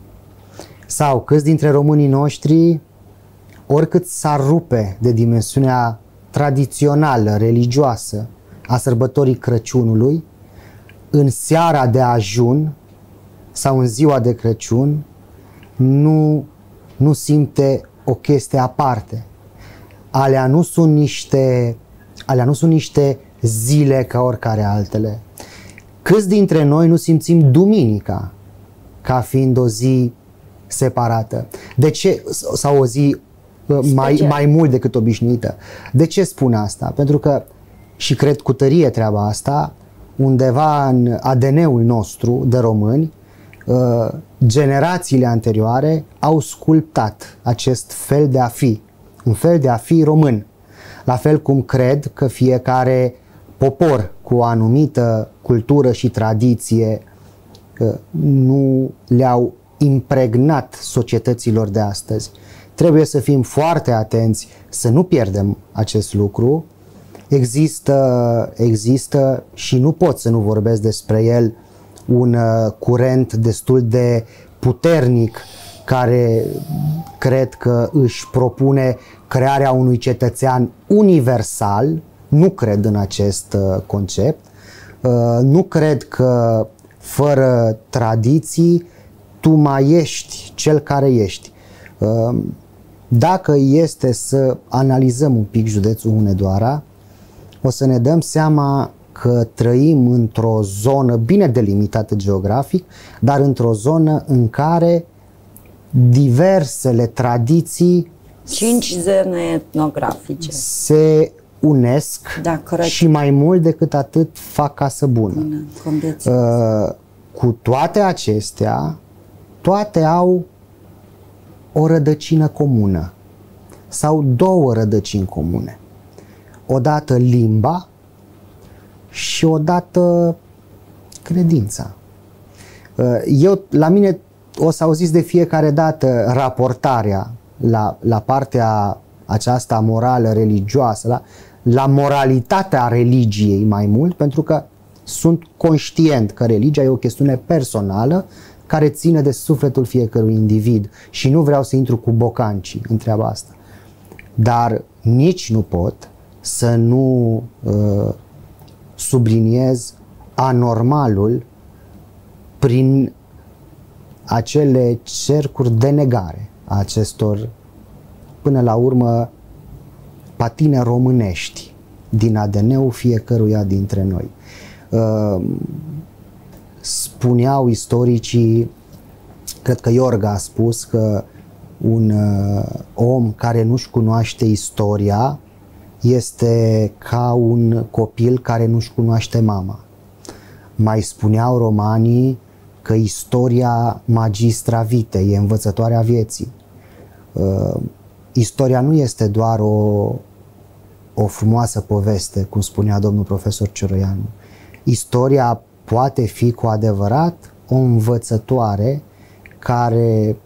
Sau câți dintre românii noștri, oricât s-ar rupe de dimensiunea tradițională, religioasă a sărbătorii Crăciunului, în seara de ajun sau în ziua de Crăciun nu, nu simte o chestie aparte. Alea nu sunt niște, alea nu sunt niște zile ca oricare altele. Câți dintre noi nu simțim duminica ca fiind o zi separată? De ce? Sau o zi mai, mai mult decât obișnuită. De ce spun asta? Pentru că, și cred cu tărie treaba asta, undeva în A D N-ul nostru de români, generațiile anterioare au sculptat acest fel de a fi, un fel de a fi român. La fel cum cred că fiecare popor cu o anumită cultură și tradiție nu le-au impregnat societăților de astăzi. Trebuie să fim foarte atenți să nu pierdem acest lucru. Există, există și nu pot să nu vorbesc despre el, un curent destul de puternic care cred că își propune crearea unui cetățean universal. Nu cred în acest concept. Nu cred că fără tradiții tu mai ești cel care ești. Dacă este să analizăm un pic județul Hunedoara, o să ne dăm seama că trăim într-o zonă bine delimitată geografic, dar într-o zonă în care diversele tradiții,
cinci zone etnografice,
se unesc,
da,
și mai mult decât atât fac casă bună. Uh, cu toate acestea, toate au o rădăcină comună sau două rădăcini comune. Odată limba și odată credința. Eu, la mine, o să auziți de fiecare dată raportarea la, la partea aceasta morală, religioasă, la, la moralitatea religiei mai mult, pentru că sunt conștient că religia e o chestiune personală care ține de sufletul fiecărui individ și nu vreau să intru cu bocancii în treaba asta. Dar nici nu pot să nu uh, subliniez anormalul prin acele cercuri de negare a acestor, până la urmă, patine românești din A D N-ul fiecăruia dintre noi. Uh, spuneau istoricii, cred că Iorga a spus că un uh, om care nu-și cunoaște istoria este ca un copil care nu-și cunoaște mama. Mai spuneau romanii că istoria magistra vitae, e învățătoarea vieții. Uh, istoria nu este doar o, o frumoasă poveste, cum spunea domnul profesor Cioroianu. Istoria poate fi cu adevărat o învățătoare care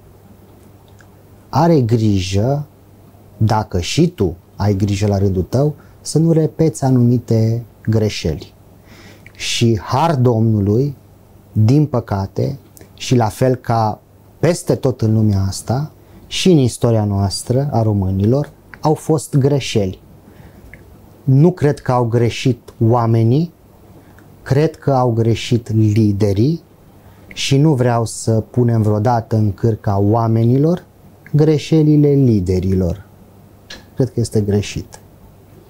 are grijă, dacă și tu ai grijă la rândul tău, să nu repeți anumite greșeli. Și har Domnului, din păcate, și la fel ca peste tot în lumea asta, și în istoria noastră a românilor, au fost greșeli. Nu cred că au greșit oamenii, cred că au greșit liderii și nu vreau să punem vreodată în cârca oamenilor greșelile liderilor. Cred că este greșit.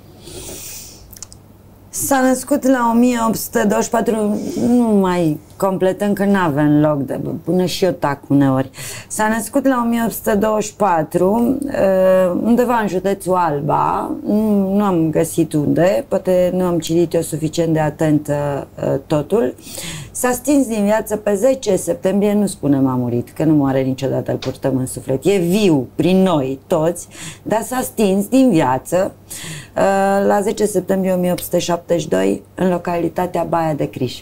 S-a născut la o mie opt sute douăzeci și patru, nu mai completăm că n-avem loc, de, până și eu tac uneori. S-a născut la o mie opt sute douăzeci și patru, undeva în județul Alba, nu, nu am găsit unde, poate nu am citit eu suficient de atent totul. S-a stins din viață pe zece septembrie, nu spunem a murit, că nu moare niciodată, îl purtăm în suflet. E viu prin noi toți, dar s-a stins din viață la zece septembrie o mie opt sute șaptezeci și doi în localitatea Baia de Criș.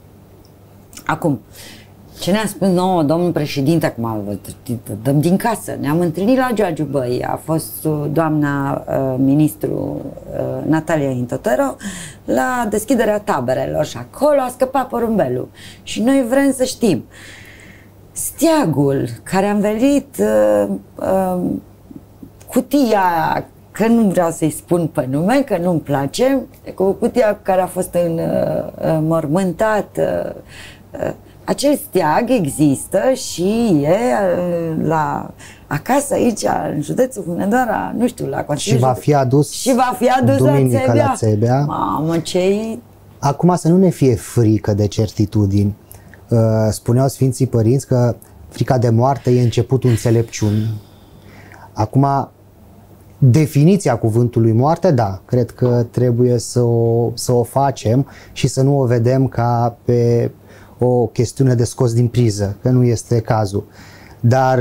Acum, ce ne-a spus nouă domnul președinte, acum dăm din casă, ne-am întâlnit la Giurgiu Băi, a fost doamna uh, ministru uh, Natalia Intotero la deschiderea taberelor și acolo a scăpat porumbelul. Și noi vrem să știm, steagul care a învelit uh, uh, cutia aia, că nu vreau să-i spun pe nume, că nu-mi place, cu cutia care a fost în, uh, mormântat, uh, uh, acel steag există și e uh, la acasă aici, în județul Hunedoara, nu știu, la Consiliul.
Și va fi adus,
și va fi adus
duminică
la Țebea.
La Țebea.
Mamă, ce-i...
Acum să nu ne fie frică de certitudini. Uh, spuneau Sfinții Părinți că frica de moarte e începutul înțelepciunii. Acum, definiția cuvântului moarte, da, cred că trebuie să o, să o facem și să nu o vedem ca pe o chestiune de scos din priză, că nu este cazul. Dar,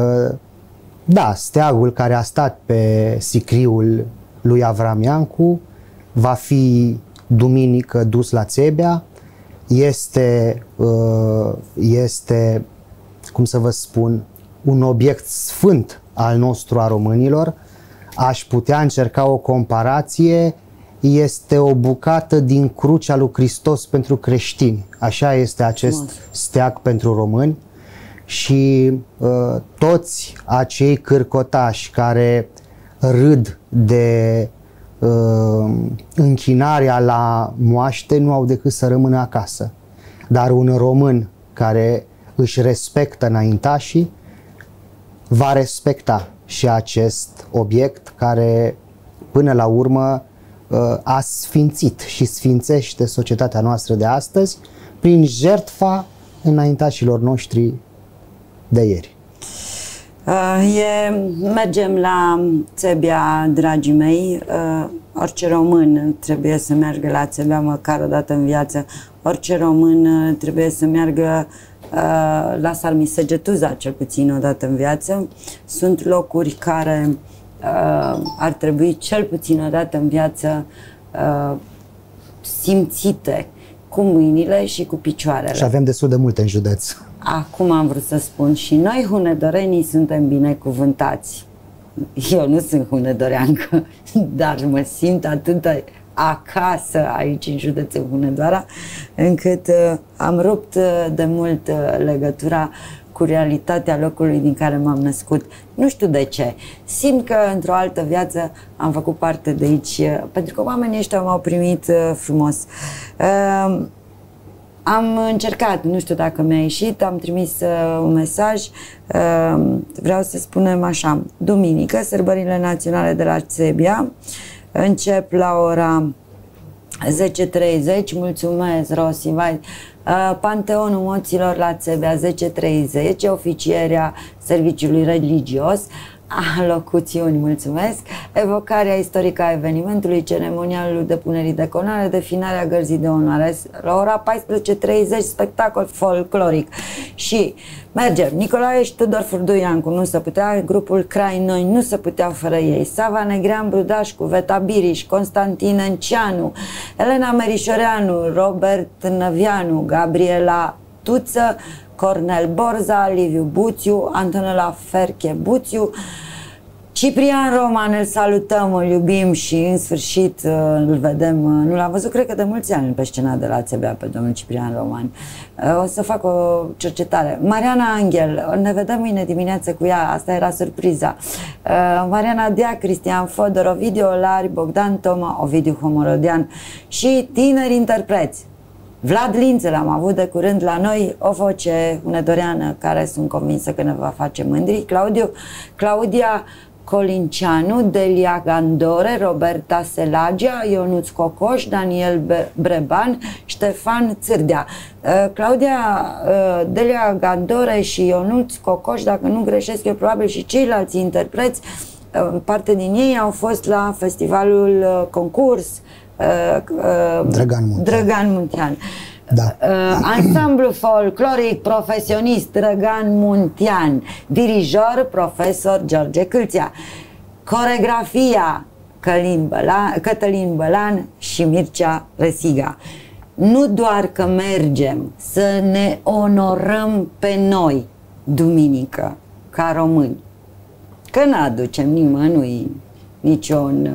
da, steagul care a stat pe sicriul lui Avram Iancu va fi duminică dus la Țebea, este, este, cum să vă spun, un obiect sfânt al nostru, a românilor. Aș putea încerca o comparație, este o bucată din crucea lui Hristos pentru creștini. Așa este acest steag pentru români și uh, toți acei cârcotași care râd de uh, închinarea la moaște nu au decât să rămână acasă. Dar un român care își respectă înaintașii va respecta și acest obiect care până la urmă a sfințit și sfințește societatea noastră de astăzi prin jertfa înaintașilor noștri de ieri.
E, mergem la Țebea, dragii mei. Orice român trebuie să meargă la Țebea măcar o dată în viață. Orice român trebuie să meargă la Sarmisegetuza cel puțin o dată în viață. Sunt locuri care uh, ar trebui cel puțin o dată în viață uh, simțite cu mâinile și cu picioarele.
Și avem destul de multe în județ.
Acum am vrut să spun, și noi hunedorenii suntem binecuvântați. Eu nu sunt hunedoreancă, dar mă simt atât de acasă aici în județul Hunedoara, încât uh, am rupt uh, de mult uh, legătura cu realitatea locului din care m-am născut. Nu știu de ce. Simt că într-o altă viață am făcut parte de aici, uh, pentru că oamenii ăștia m-au primit uh, frumos. Uh, am încercat, nu știu dacă mi-a ieșit, am trimis uh, un mesaj, uh, vreau să spunem așa, duminică, sărbările naționale de la Țebea, încep la ora zece treizeci, mulțumesc, Rosi, vai. Panteonul Moților la Țebea, zece treizeci, oficierea serviciului religios, alocuțiuni, mulțumesc, evocarea istorică a evenimentului, ceremonialul depunerii de coroană, definarea gărzii de onoare, la ora paisprezece treizeci, spectacol folcloric. Și mergem, Nicolae și Tudor Furduiancu, nu se putea, grupul Crai Noi, nu se putea fără ei, Sava Negrean Brudașcu, Veta Biriș, Constantin Enceanu, Elena Merișoreanu, Robert Năvianu, Gabriela Tuță, Cornel Borza, Liviu Buțiu, Antonela Ferche Buțiu, Ciprian Roman, îl salutăm, îl iubim și în sfârșit îl vedem, nu l-am văzut cred că de mulți ani pe scena de la Țebea pe domnul Ciprian Roman. O să fac o cercetare. Mariana Angel, ne vedem mâine dimineață cu ea, asta era surpriza. Mariana Dea, Cristian Fodor, Ovidiu Olari, Bogdan Toma, Ovidiu Homorodian și tineri interpreți. Vlad Lință l-am avut de curând la noi, o voce hunedoreană care sunt convinsă că ne va face mândri. Claudiu, Claudia Colinceanu, Delia Gandore, Roberta Selagia, Ionuț Cocoș, Daniel Breban, Ștefan Țârdea. Claudia, Delia Gandore și Ionuț Cocoș, dacă nu greșesc eu, probabil și ceilalți interpreți, parte din ei au fost la festivalul concurs
Drăgan Muntean.
Drăgan Muntean.
Da.
Ansamblu folcloric profesionist Drăgan Muntean, dirijor profesor George Câlțea, coregrafia Călin Bălan, Cătălin Bălan și Mircea Resiga. Nu doar că mergem să ne onorăm pe noi duminică ca români, că n-aducem nimănui niciun...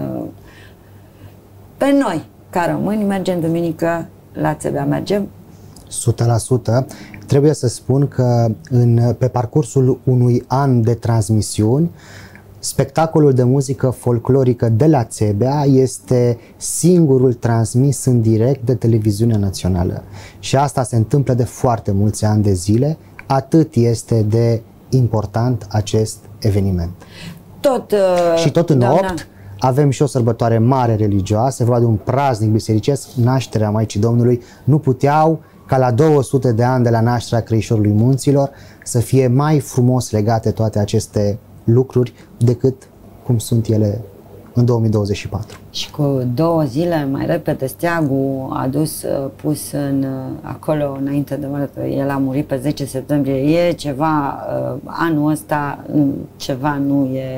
Pe noi ca români mergem duminică la Țebea, mergem?
o sută la sută. Trebuie să spun că în, pe parcursul unui an de transmisiuni, spectacolul de muzică folclorică de la Țebea este singurul transmis în direct de televiziunea națională. Și asta se întâmplă de foarte mulți ani de zile, atât este de important acest eveniment.
Tot, uh,
și tot în
doamna...
opt avem și o sărbătoare mare religioasă, vorba de un praznic bisericesc, nașterea Maicii Domnului. Nu puteau ca la două sute de ani de la nașterea Crăișorului Munților să fie mai frumos legate toate aceste lucruri decât cum sunt ele în două mii douăzeci și patru.
Și cu două zile mai repede steagul a dus, pus în, acolo înainte de moarte, el a murit pe zece septembrie, e ceva, anul ăsta ceva nu e,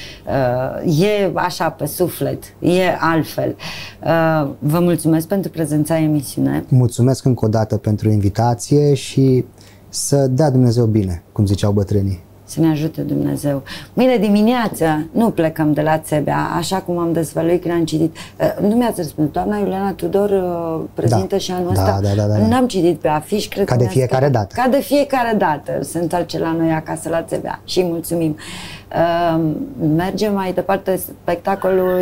e așa pe suflet, e altfel. Vă mulțumesc pentru prezența în emisiune.
Mulțumesc încă o dată pentru invitație și să dea Dumnezeu bine, cum ziceau bătrânii.
Să ne ajute Dumnezeu. Mâine dimineață nu plecăm de la Țebea, așa cum am dezvăluit când am citit. Nu mi-ați răspuns, doamna Iuliana Tudor prezintă
da.
și anul
da,
ăsta.
Da, da, da, da.
N-am citit pe afiș, cred
ca
că
de fiecare
scris,
dată.
Ca de fiecare dată se întoarce la noi acasă la Țebea și mulțumim. Uh, mergem mai departe, spectacolul e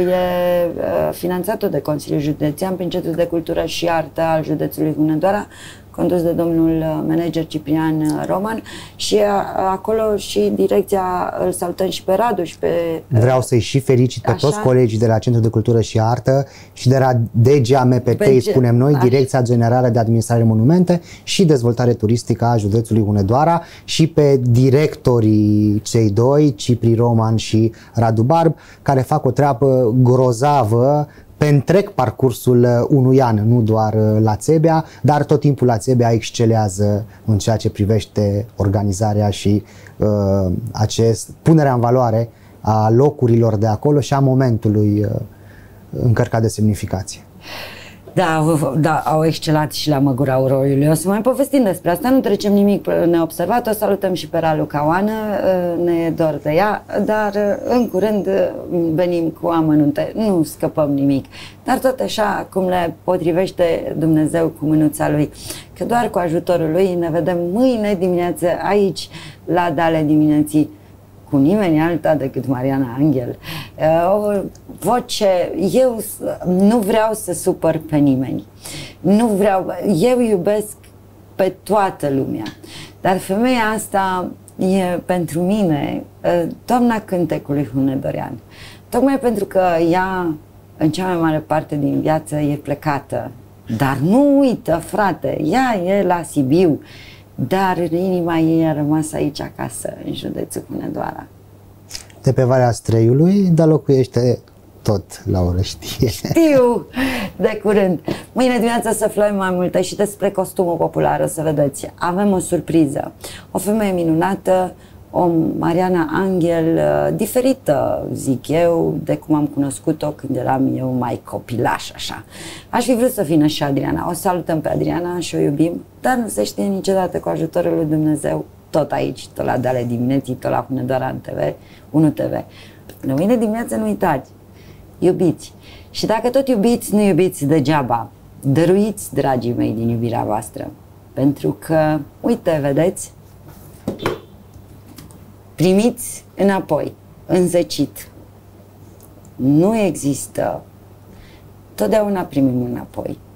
uh, finanțat de Consiliul Județean prin Centrul de Cultură și Artă al județului Hunedoara, condus de domnul manager Ciprian Roman și acolo și direcția, îl salutăm și pe Radu și pe...
Vreau să-i și felicit pe
așa,
toți colegii de la Centrul de Cultură și Artă și de la D G A M P T, îi spunem noi, așa. Direcția Generală de Administrare Monumente și Dezvoltare Turistică a județului Hunedoara și pe directorii cei doi, Cipri Roman și Radu Barb, care fac o treabă grozavă pe întreg parcursul unui an, nu doar la Țebea, dar tot timpul la Țebea excelează în ceea ce privește organizarea și uh, acest, punerea în valoare a locurilor de acolo și a momentului uh, încărcat de semnificație.
Da, da, au excelat și la Măgura Uroiului. O să mai povestim despre asta, nu trecem nimic neobservat. O salutăm și pe Ralu Caoană, ne e dor de ea, dar în curând venim cu amănunte, nu scăpăm nimic. Dar tot așa cum le potrivește Dumnezeu cu mânuța Lui, că doar cu ajutorul Lui ne vedem mâine dimineață aici, la Dale Dimineții, cu nimeni alta decât Mariana Anghel. O voce, eu nu vreau să supăr pe nimeni. Nu vreau, eu iubesc pe toată lumea. Dar femeia asta e pentru mine doamna cântecului hunedorean. Tocmai pentru că ea, în cea mai mare parte din viață, e plecată. Dar nu uită, frate, ea e la Sibiu, dar inima ei a rămas aici acasă, în județul Hunedoara.
De pe Valea Streiului, dar locuiește tot la Orăștie.
Știu, de curând. Mâine dimineața să aflăm mai multe și despre costumul popular, o să vedeți. Avem o surpriză. O femeie minunată, o Mariana Anghel, diferită, zic eu, de cum am cunoscut-o când eram eu mai copilaș, așa. Aș fi vrut să vină și Adriana. O salutăm pe Adriana și o iubim, dar nu se știe niciodată, cu ajutorul lui Dumnezeu, tot aici, tot la Dale Dimineții, tot la Hunedoara în T V, unu T V. Până mâine dimineață nu uitați, iubiți. Și dacă tot iubiți, nu iubiți degeaba. Dăruiți, dragii mei, din iubirea voastră. Pentru că, uite, vedeți, primiți înapoi, înzecit. Nu există. Totdeauna primim înapoi.